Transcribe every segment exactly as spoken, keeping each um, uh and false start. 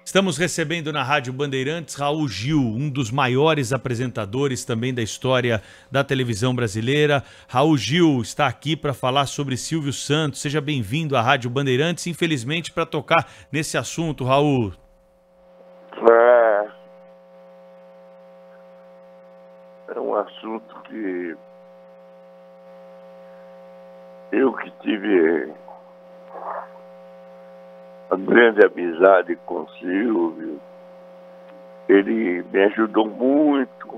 Estamos recebendo na Rádio Bandeirantes Raul Gil, um dos maiores apresentadores também da história da televisão brasileira. Raul Gil está aqui para falar sobre Silvio Santos. Seja bem-vindo à Rádio Bandeirantes, infelizmente, para tocar nesse assunto, Raul. É, é um assunto que eu que tive a grande amizade com o Silvio, ele me ajudou muito.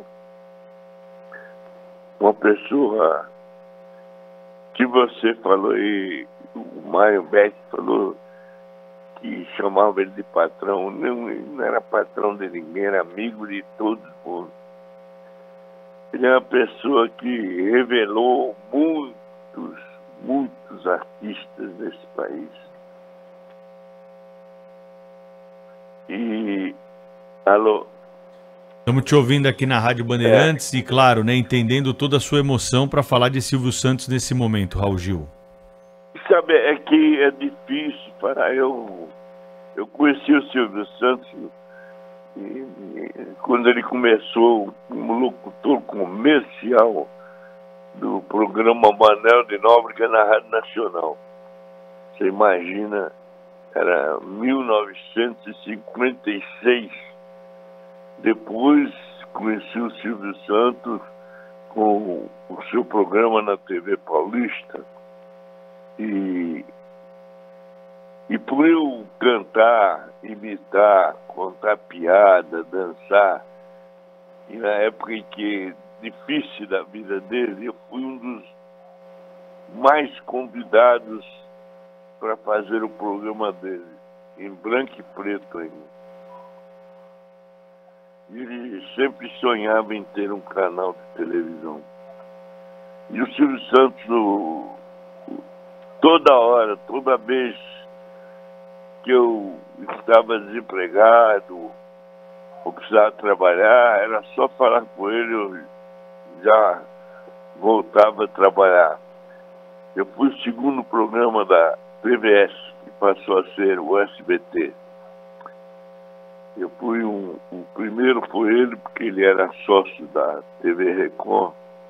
Uma pessoa que você falou aí, o Mário Beck falou que chamava ele de patrão. Não, ele não era patrão de ninguém, era amigo de todo mundo. Ele é uma pessoa que revelou muitos, muitos artistas desse país. E, alô? Estamos te ouvindo aqui na Rádio Bandeirantes é. e, claro, né, entendendo toda a sua emoção para falar de Silvio Santos nesse momento, Raul Gil. Sabe, é que é difícil para eu... Eu conheci o Silvio Santos e, e, quando ele começou como locutor comercial do programa Manel de Nóbrega na Rádio Nacional. Você imagina... Era mil novecentos e cinquenta e seis. Depois conheci o Silvio Santos com o seu programa na T V Paulista. E, e por eu cantar, imitar, contar piada, dançar, e na época em que difícil da vida dele, eu fui um dos mais convidados para fazer o programa dele, em branco e preto ainda. E ele sempre sonhava em ter um canal de televisão. E o Silvio Santos, no, toda hora, toda vez que eu estava desempregado, ou precisava trabalhar, era só falar com ele, eu já voltava a trabalhar. Eu fui o segundo programa da T V S, que passou a ser o S B T. Eu fui um, o primeiro foi ele, porque ele era sócio da T V Record.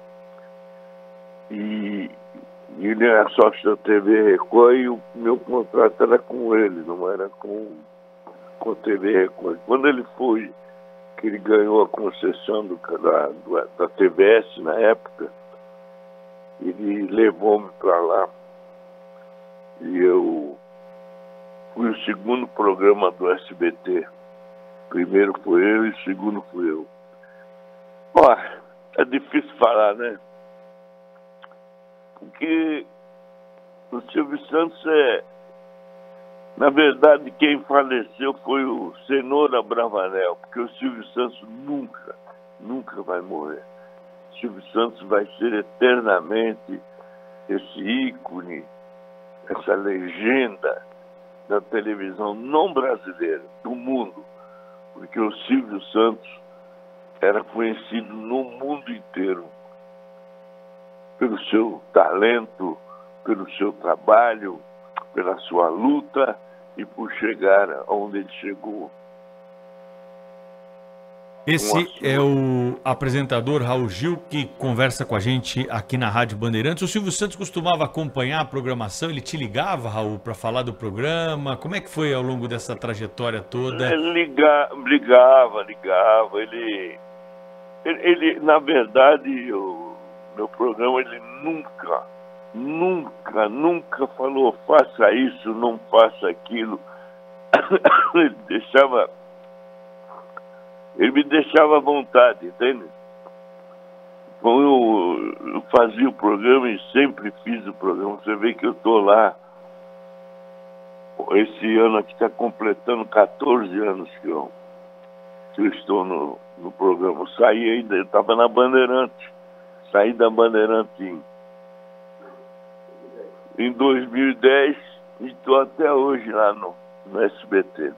E, e ele era sócio da T V Record e o meu contrato era com ele, não era com, com a T V Record. Quando ele foi, que ele ganhou a concessão do, da, da T V S na época, ele levou-me para lá. E eu fui o segundo programa do S B T. Primeiro foi eu e o segundo fui eu. Ó, é difícil falar, né? Porque o Silvio Santos é... Na verdade, quem faleceu foi o Cenoura Bravanel, porque o Silvio Santos nunca, nunca vai morrer. O Silvio Santos vai ser eternamente esse ícone, essa legenda da televisão não brasileira, do mundo, porque o Silvio Santos era conhecido no mundo inteiro pelo seu talento, pelo seu trabalho, pela sua luta e por chegar onde ele chegou. Esse é o apresentador Raul Gil, que conversa com a gente aqui na Rádio Bandeirantes. O Silvio Santos costumava acompanhar a programação, ele te ligava, Raul, para falar do programa? Como é que foi ao longo dessa trajetória toda? Ele liga, ligava, ligava. Ele, ele, ele, na verdade, o meu programa, ele nunca, nunca, nunca falou faça isso, não faça aquilo. Ele deixava... Ele me deixava à vontade, entende? Então eu, eu fazia o programa e sempre fiz o programa. Você vê que eu estou lá. Esse ano aqui está completando quatorze anos que eu, que eu estou no, no programa. Eu saí ainda, eu estava na Bandeirante. Saí da Bandeirante em, em dois mil e dez e estou até hoje lá no, no S B T.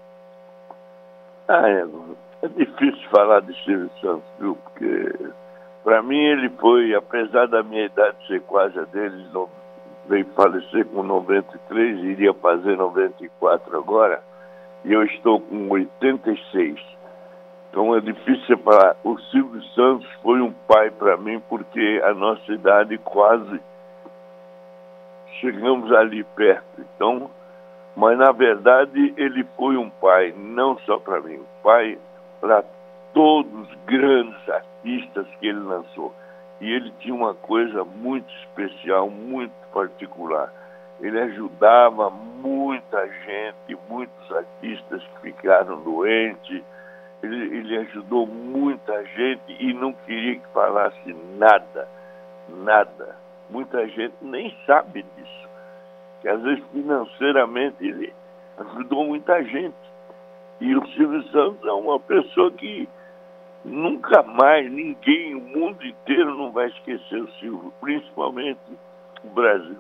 Ah, é, é difícil falar de Silvio Santos, viu? Porque, para mim, ele foi, apesar da minha idade ser quase a dele, veio falecer com noventa e três, iria fazer noventa e quatro agora, e eu estou com oitenta e seis. Então é difícil separar. O Silvio Santos foi um pai para mim, porque a nossa idade quase chegamos ali perto. Então, mas na verdade ele foi um pai, não só para mim, um pai para todos os grandes artistas que ele lançou. E ele tinha uma coisa muito especial, muito particular. Ele ajudava muita gente, muitos artistas que ficaram doentes. Ele, ele ajudou muita gente e não queria que falasse nada, nada. Muita gente nem sabe disso. Que às vezes financeiramente ele ajudou muita gente. E o Silvio Santos é uma pessoa que nunca mais ninguém, o mundo inteiro não vai esquecer o Silvio, principalmente o Brasil.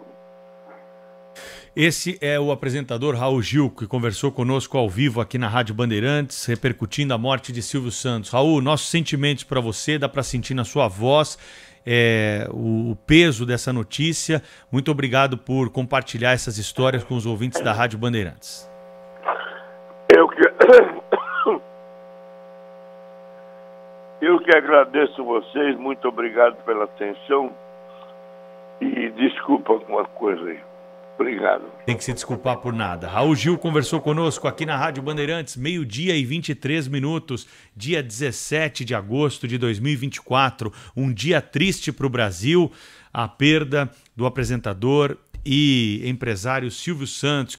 Esse é o apresentador Raul Gil, que conversou conosco ao vivo aqui na Rádio Bandeirantes, repercutindo a morte de Silvio Santos. Raul, nossos sentimentos para você, dá para sentir na sua voz é, o, o peso dessa notícia. Muito obrigado por compartilhar essas histórias com os ouvintes da Rádio Bandeirantes. Eu que, eu que agradeço vocês, muito obrigado pela atenção e desculpa alguma coisa aí. Obrigado. Tem que se desculpar por nada. Raul Gil conversou conosco aqui na Rádio Bandeirantes, meio-dia e vinte e três minutos, dia dezessete de agosto de dois mil e vinte e quatro. Um dia triste para o Brasil, a perda do apresentador e empresário Silvio Santos,